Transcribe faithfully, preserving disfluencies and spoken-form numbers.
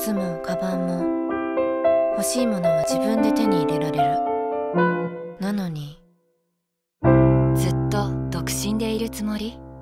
靴もカバンも欲しいものは自分で手に入れられる。なのにずっと独身でいるつもり？